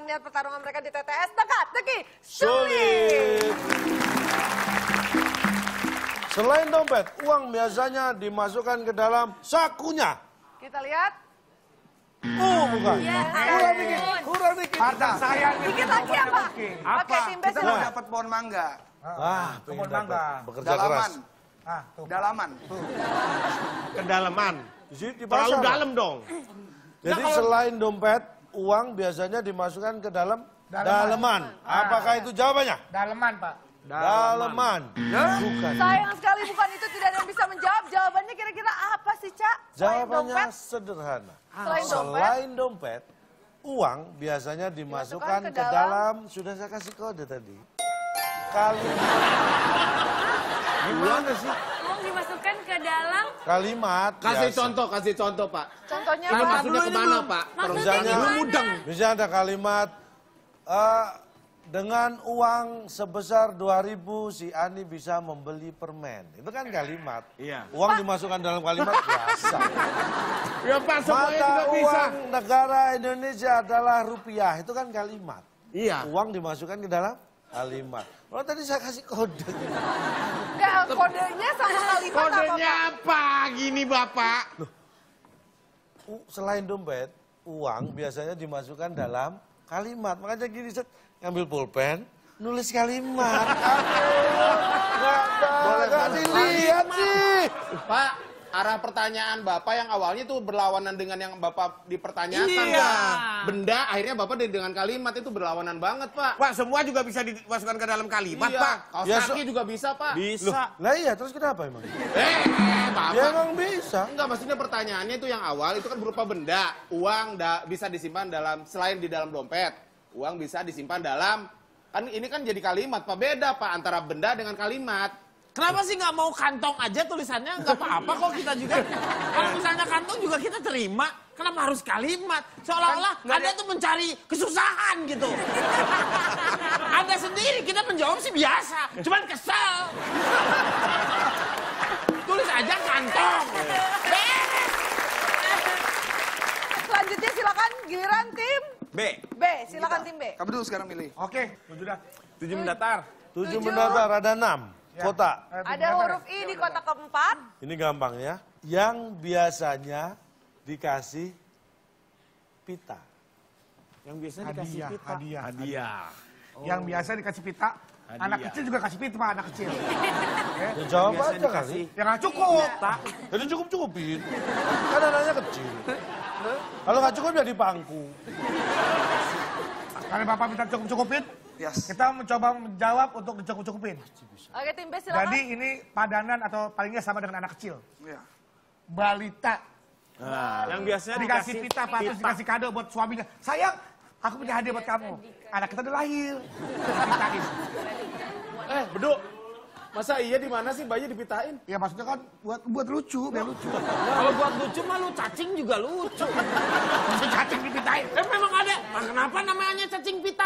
lihat pertarungan mereka di TTS Teka-teki Sulit. Selain dompet, uang biasanya dimasukkan ke dalam sakunya. Kita lihat. Bukan. Kurang dikit. Harta saya Dikit lagi apa? Oke, tim B Kita mau silakan. dapat pohon mangga. Pengen mangga. dapat. Bekerja Dalaman. keras. Dalaman. Kedalaman. Di Terlalu pasar. dalam dong. Jadi selain dompet, uang biasanya dimasukkan ke dalam daleman. Apakah itu jawabannya? Daleman, Pak. Daleman. Bukan. Sayang sekali bukan itu, tidak ada yang bisa menjawab. Jawabannya kira-kira apa sih, Cak? Selain Jawabannya dompet? sederhana. Selain dompet? Selain dompet, uang biasanya dimasukkan ke dalam, sudah saya kasih kode tadi. Gimana sih? Uang dimasukkan ke dalam. Kalimat. Kasih biasa. contoh Pak. Contohnya Ini apa? maksudnya kemana Pak? Misalnya, mudeng. misalnya ada kalimat, dengan uang sebesar 2.000 si Ani bisa membeli permen. Itu kan kalimat. Iya. Uang dimasukkan dalam kalimat biasa. Ya Pak, semuanya Mata juga bisa. uang negara Indonesia adalah rupiah. Itu kan kalimat. Iya. Uang dimasukkan ke dalam kalimat. Kalau tadi saya kasih kode. Enggak, kodenya sama kalimat Kodenya apa, apa? Gini Bapak. Selain dompet, uang biasanya dimasukkan dalam kalimat. Makanya gini, set, ngambil pulpen, nulis kalimat. Nggak dilihat sih. Pak, arah pertanyaan Bapak yang awalnya tuh berlawanan dengan yang Bapak dipertanyakan, Iya. Pak. Benda, akhirnya Bapak dengan kalimat itu berlawanan banget, Pak. Pak, semua juga bisa dimasukkan ke dalam kalimat Iya, Pak. kaos Ya, kaki juga bisa, Pak. Bisa. Lah iya, terus kenapa emang? Bapak. Ya emang bisa. Enggak, maksudnya pertanyaannya itu yang awal itu kan berupa benda. Uang bisa disimpan dalam, selain di dalam dompet. Uang bisa disimpan dalam, kan ini kan jadi kalimat, Pak. Beda, Pak, antara benda dengan kalimat. Kenapa sih nggak mau kantong aja tulisannya? Nggak apa-apa kok kita juga. Kalau misalnya kantong juga kita terima. Kenapa harus kalimat? Seolah-olah Anda tuh mencari kesusahan gitu. Anda sendiri, kita menjawab sih biasa. Cuman kesel. Tulis aja kantong. Beres. Selanjutnya silakan giliran tim B. B. Silakan tim B. Kamu dulu sekarang milih. Oke, sudah. 7 mendatar. 7 mendatar, ada 6 kota. Ada huruf I di kotak keempat. Ini gampang ya. Yang biasanya dikasih pita. Yang biasa dikasih pita. Hadiah. Yang biasa dikasih pita. Anak kecil juga kasih pita, Pak, anak kecil. Ya, jawab aja kali. Ya nggak cukup. Jadi cukup-cukupin. Kan anaknya kecil. Kalau nggak cukup ya dipangku. Karena Bapak minta cukup-cukupin, Yes. kita mencoba menjawab untuk dicukup-cukupin. Oke, tim B silakan. Jadi ini padanan atau palingnya sama dengan anak kecil. Iya. Balita. Yang biasanya Dikasih pita, Pak, terus dikasih kado buat suaminya. Sayang, aku punya hadiah buat kamu. Anak kita udah lahir. Dipitain. Beduk, masa iya di mana sih bayi dipitain? Ya maksudnya kan buat lucu, biar lucu. Kalau buat lucu mah lu cacing juga lucu. Si cacing dipitain. Memang ada. Nah, kenapa namanya cacing pita?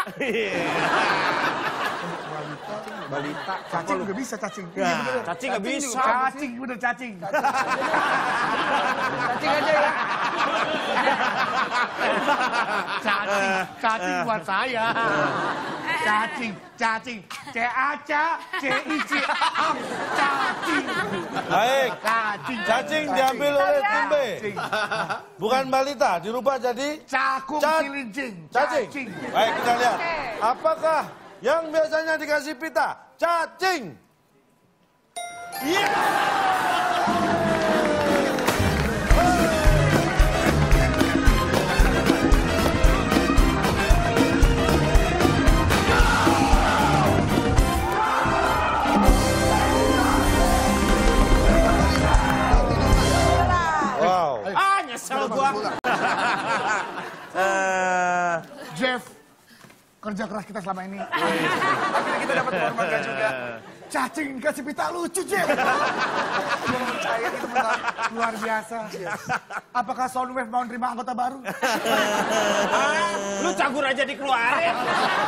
balita. Cacing juga bisa, cacing. Ya, Iya, bener. cacing nggak bisa. Cacing, bener cacing. Cacing aja ya. Cacing buat saya. Cacing. C-A-C, C-I-C, cacing. Baik. Cacing. Cacing diambil oleh tim B. Bukan balita, dirubah jadi Cakung cilincing. cacing. Baik, kita lihat. Apakah yang biasanya dikasih pita? Cacing. Wow. Nyesel gua. Jeff, kerja keras kita selama ini. Akhirnya kita dapat pohon mangga juga. Cacing kasih pita lucu, Jeff. Belum percaya itu benar. Luar biasa. Apakah Soundwave mau nerima anggota baru? Lu cagur aja dikeluarin.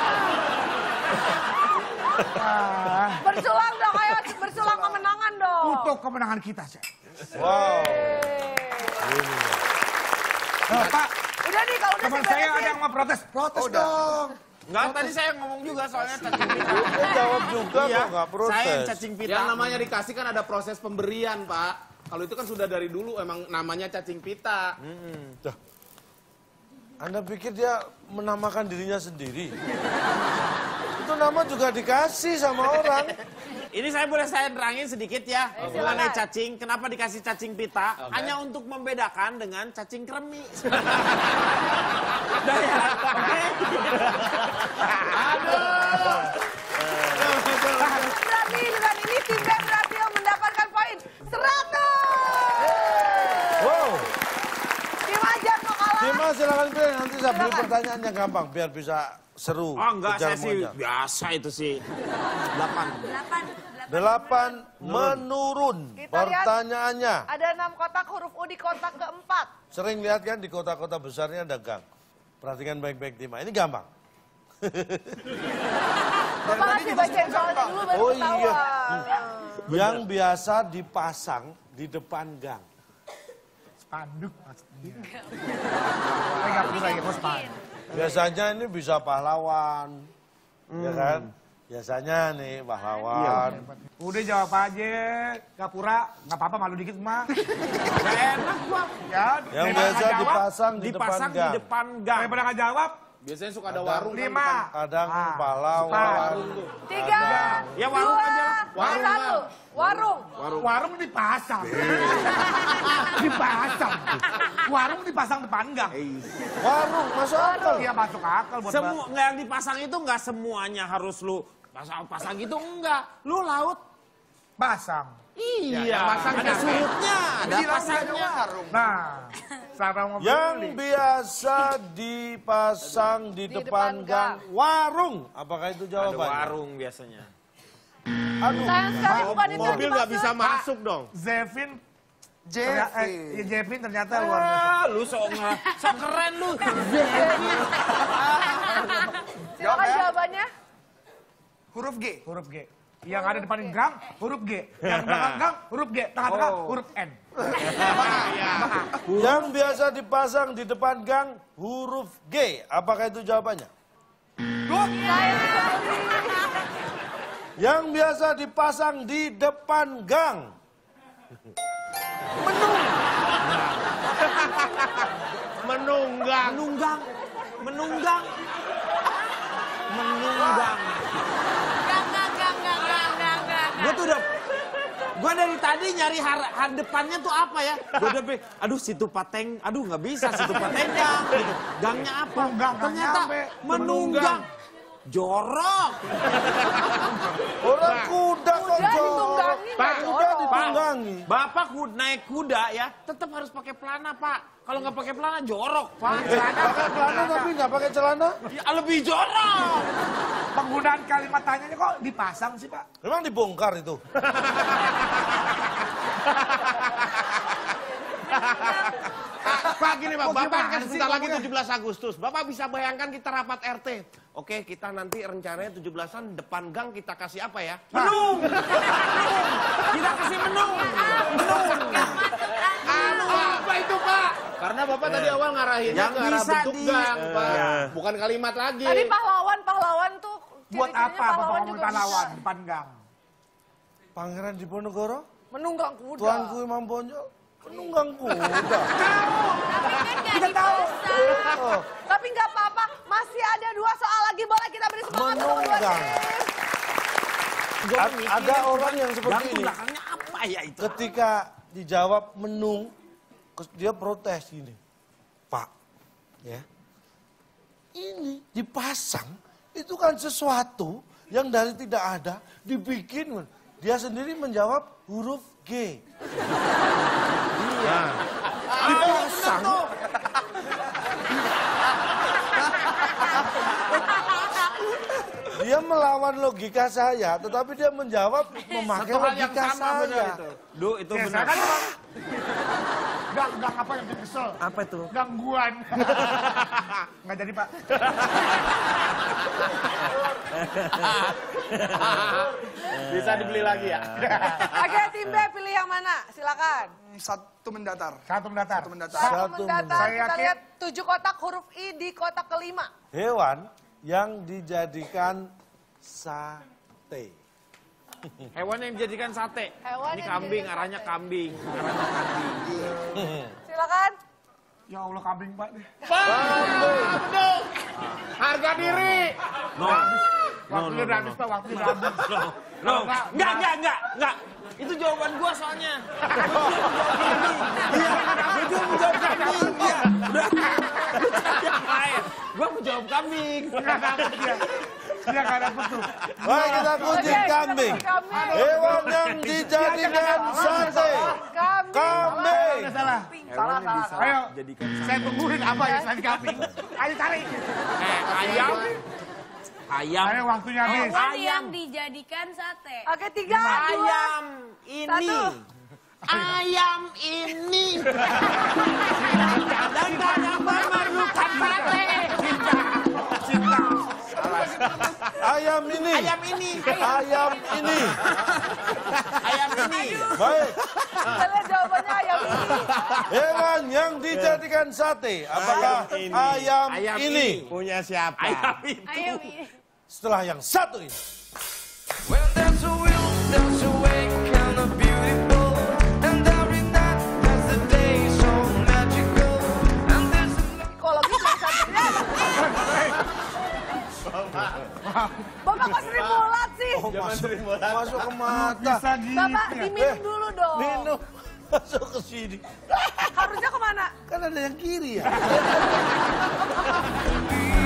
Bersulang dong, ayo bersulang kemenangan dong. Untuk kemenangan kita, Jeff. Wow. Pak, Udah nih, kalau udah Teman saya ada yang mau protes. Protes dong. Enggak, tadi saya ngomong juga soalnya cacing pita. Dia jawab juga Iya, kok nggak protes. saya yang cacing pita. Yang namanya dikasih kan ada proses pemberian, Pak. Kalau itu kan sudah dari dulu emang namanya cacing pita. Dah. Anda pikir dia menamakan dirinya sendiri? Itu nama juga dikasih sama orang. Ini saya terangin sedikit ya mengenai cacing. Kenapa dikasih cacing pita? Hanya untuk membedakan dengan cacing kremi. Udah ya, oke? Berarti dengan ini tim B berhasil mendapatkan poin 100. Wow. Tim Ajar mau kalah. Dima silakan pilih, nanti saya beri pertanyaan yang gampang biar bisa seru. Oh enggak, kejar saya sih mengejar. biasa itu sih. 8 menurun. Kita lihat. Pertanyaannya, Ada 6 kotak huruf U di kotak keempat. sering lihat kan di kota-kota besarnya ada gang. Perhatikan baik-baik Dima, ini gampang. Bapak kasih bacain soalnya dulu baru Oh, ketawa. iya. Yang biasa dipasang di depan gang. Spanduk. Pegang dulu lagi, bos spanduk. Biasanya ini bisa pahlawan, ya kan? Biasanya nih pahlawan. Udah jawab aja, gak pura, gak apa-apa malu dikit mah. Enak gua. Ya, Yang daripada biasa nggak jawab, dipasang di depan Dipasang di gang. depan gang. daripada nggak jawab, Biasanya suka ada warung kan 5. Kadang Ah. pahlawan. 3, Ya, warung 2, aja lah. Warung, 1. Warung. Warung dipasang. Dipasang. Warung dipasang depan gang. Warung, masuk akal. Iya masuk akal buat Semua nggak yang dipasang itu nggak semuanya harus lu pasang gitu enggak. Lu laut. pasang. Iya, pasang ada kan. surutnya, ada Bilang pasangnya. Nah, sama mau Yang beli. biasa dipasang di depan gang. Warung. Apakah itu Ada jawabannya? warung biasanya. Aduh. Sayang sekali bukan itu yang Mobil nggak bisa dimaksud. masuk dong. Zevin. Jeffy. Jevin ternyata luar biasa. Ah, lu sok keren lu. Silakan jawabannya. Huruf G. Huruf G. Yang ada depan gang, huruf G. Yang belakang gang, huruf G. Tengah-tengah, huruf N. Yang biasa dipasang di depan gang, huruf G. Apakah itu jawabannya? Sayang sekali. Yang biasa dipasang di depan gang. Menunggang. Menunggang. Menunggang. Menunggang. Gue tuh udah, gue dari tadi nyari har depannya tuh apa ya? Gue udah aduh situ pateng, aduh nggak bisa situ patenggang, gitu. Gangnya apa? Tunggang, nggak Ternyata nyampe. menunggang. Jorok. Orang kuda kok Kuda jorok. ditunggangi, nggak Kuda jorok. ditunggangi. Bapak naik kuda ya, tetap harus pakai pelana pak. Kalau nggak pakai pelana jorok pak. Pakai celana tapi nggak pakai celana. Ya, lebih jorok. Penggunaan kalimat tanyanya kok dipasang sih, Pak? Memang dibongkar itu. Pak gini Pak, Bapak kan gimana sih sebentar lagi ngomongnya? 17 Agustus. Bapak bisa bayangkan kita rapat RT. Oke, kita nanti rencananya 17-an depan gang kita kasih apa ya? Menung. Kita kasih menung. Apa itu Pak? Karena Bapak tadi awal ngarahinnya Yang ke arah bisa bentuk di- gang, Pak. Bukan kalimat lagi. Tadi pahlawan tuh. Buat ciri-cirinya apa Bapak ngomong juga pahlawan bisa. depan gang? Pangeran Diponegoro, Menunggang kuda. Tuanku Imam Bonjol, menunggang kuda. Kita tahu. Oh, Tapi nggak apa-apa, masih ada 2 soal lagi. Boleh kita beri semangat untuk kedua menunggang. tim. Ada orang yang Gang seperti tuh ini. belakangnya apa ya itu? Ketika dijawab menung, dia protes gini. Pak, ya, ini dipasang, itu kan sesuatu yang dari tidak ada, dibikin. Dia sendiri menjawab huruf G. Iya. Dipasang. Dia melawan logika saya, tetapi dia menjawab memakai Satu hal yang logika sama benar saya. itu. Duh, itu Ya, benar. saya kan Gang apa yang bikin kesel? Apa itu? Gangguan. Nggak jadi, Pak. Bisa dibeli lagi ya. Oke, tim B pilih yang mana? Silakan. Satu mendatar. Satu mendatar. Satu mendatar. Satu mendatar. Saya Kita yakin- lihat 7 kotak huruf I di kotak kelima. Hewan yang dijadikan sate. Hewan yang dijadikan sate. Hewan Ini yang kambing, dijadikan arahnya sate. kambing. Silakan. Ya Allah, kambing, Pak. Harga diri. Waktunya udah habis, Pak. Waktunya udah habis. No, enggak. Itu jawaban gua soalnya. Iya, gua menjawab kambing. Iya, udah. Gua menjawab kambing. Nggak dapet dia. Dia nggak dapet tuh. Baik, kita kunci Oke, kambing. kita kunci kambing. Hewan yang dijadikan sate. Kambing. Nggak salah. Hewan yang bisa Ayo, dijadikan saya tungguin apa ya selain kambing. Ayo cari. ayam. Ayo, waktunya habis. Hewan yang dijadikan sate. Oke, 3, 2, Ayam ini. 1. Ayam ini. Dan kadang memerlukan sate. Cinta. Ayam ini. Ayam ini. Ayam ini. Ayam ini. Baik. Kita lihat jawabannya ayam ini. Hewan yang dijadikan sate. Apakah ayam ini? Punya siapa? Ayam ini. Ayo, Mi. Setelah yang satu ini. Well, there's a will, there's a way, kind of beautiful. And every night has the day so magical. And there's a Psikologi yang satunya. Bapak kok sering mulat sih? Masuk ke mata. Bisa gitu. Bapak diminum dulu dong. Minum. Masuk ke sini. Harusnya kemana? Kan ada yang kiri ya.